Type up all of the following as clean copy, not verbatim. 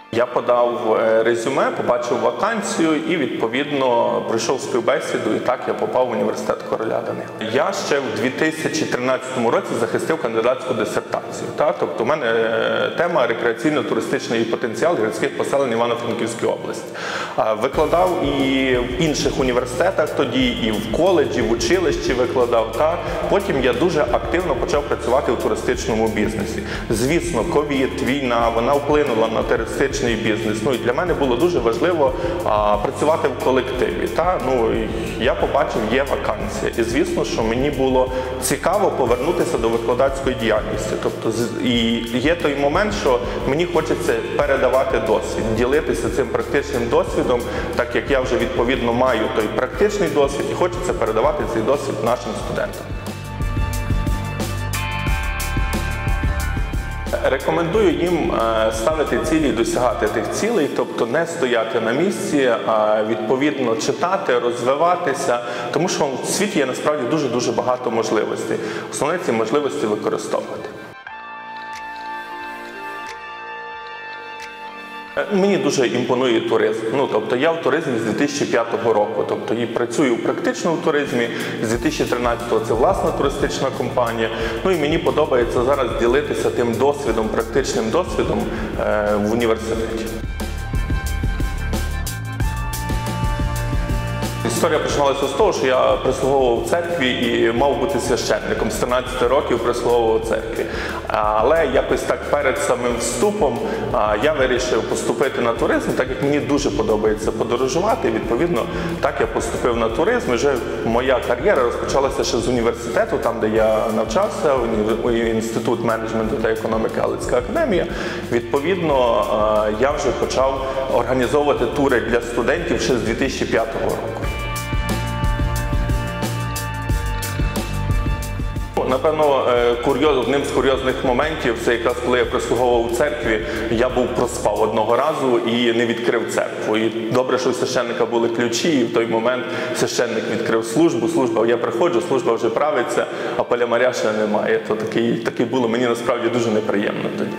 Я подав резюме, побачив вакансію і, відповідно, пройшов співбесіду, і так я попав в університет Короля Данила. Я ще в 2013 році захистив кандидатську дисертацію. Тобто у мене тема рекреаційно-туристичний потенціал гірських поселень Івано-Франківської області. Викладав і в інших університетах тоді, і в коледжі, в училищі викладав. Потім я дуже активно почав працювати в туристичному бізнесі. Звісно, ковід, війна, вона вплинула на туристичний бізнес. І для мене було дуже важливо працювати в колективі. Я побачив, є вакансія. І звісно, що мені було цікаво повернутися до викладацької діяльності. Тобто, і є той момент, що мені хочеться передавати досвід, ділитися цим практичним досвідом, так як я вже відповідно маю той практичний досвід і хочеться передавати цей досвід нашим студентам. Рекомендую їм ставити цілі і досягати тих цілей, тобто не стояти на місці, а відповідно читати, розвиватися, тому що в світі є насправді дуже багато можливостей. Основне ці можливості використовувати. Мені дуже імпонує туризм. Тобто я в туризмі з 2005 року, тобто і працюю практично в туризмі, з 2013-го це власна туристична компанія. І мені подобається зараз ділитися тим досвідом, практичним досвідом в університеті. Історія починалася з того, що я прислуговував в церкві і мав бути священником. З 13 років прислуговував в церкві. Але якось так перед самим вступом я вирішив поступити на туризм, так як мені дуже подобається подорожувати. Відповідно, так я поступив на туризм. І вже моя кар'єра розпочалася ще з університету, там, де я навчався, Інститут менеджменту та економіки Галицька академія. Відповідно, я вже почав організовувати тури для студентів ще з 2005 року. Напевно, одним з курйозних моментів, це якраз коли я прислуговував у церкві, я проспав одного разу і не відкрив церкву. І добре, що у священника були ключі, і в той момент священник відкрив службу, я приходжу, служба вже правиться, а палямаря ще немає. То таке було мені насправді дуже неприємно тоді.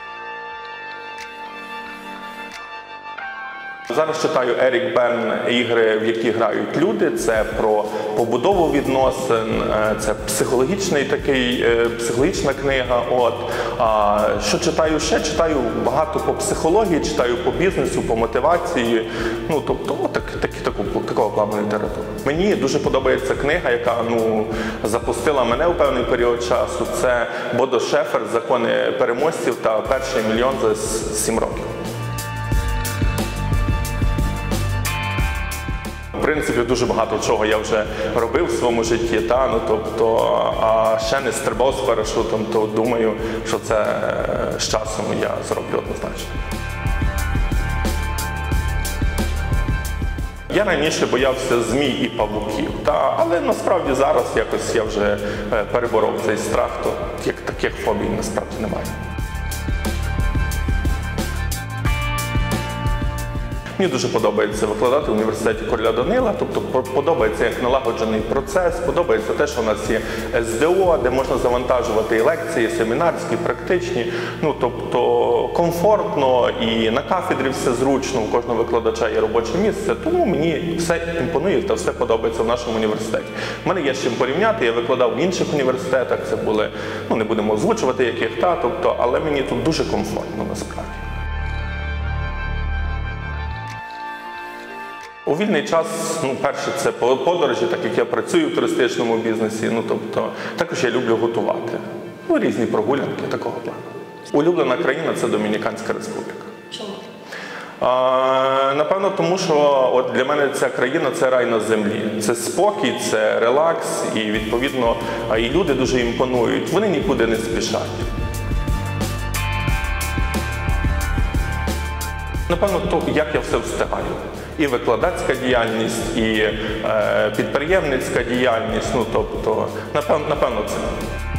Зараз читаю Ерік Берн «Ігри, в які грають люди». Це про побудову відносин, це психологічна книга. Що читаю ще? Читаю багато по психології, читаю по бізнесу, по мотивації. Тобто, такого плану літератури. Мені дуже подобається книга, яка запустила мене у певний період часу. Це Бодо Шефер «Закони переможців» та «Перший мільйон за 7 років». В принципі, дуже багато чого я вже робив в своєму житті, а ще не стрибав з парашутом, то думаю, що це з часом я зроблю однозначно. Я раніше боявся змій і павуків, але насправді зараз якось я вже переборов цей страх, то таких фобій насправді немає. Мені дуже подобається викладати в університеті Короля Данила, тобто подобається як налагоджений процес, подобається те, що у нас є СДО, де можна завантажувати і лекції, і семінарські, практичні, тобто комфортно і на кафедрі все зручно, у кожного викладача є робоче місце, тому мені все імпонує та все подобається в нашому університеті. У мене є з чим порівняти, я викладав в інших університетах, це були, не будемо озвучувати яких, але мені тут дуже комфортно насправді. У вільний час, перше, це подорожі, так як я працюю в туристичному бізнесі, також я люблю готувати. Різні прогулянки такого плану. Улюблена країна – це Домініканська Республіка. Чому? Напевно, тому що для мене ця країна – це рай на землі. Це спокій, це релакс і, відповідно, і люди дуже імпонують. Вони нікуди не спішать. Напевно, як я все встигаю. І викладацька діяльність, і підприємницька діяльність, напевно, це.